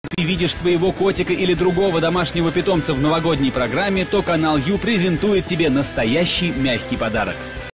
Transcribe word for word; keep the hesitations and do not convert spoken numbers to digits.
ты видишь своего котика или другого домашнего питомца в новогодней программе, то канал Ю презентует тебе настоящий мягкий подарок.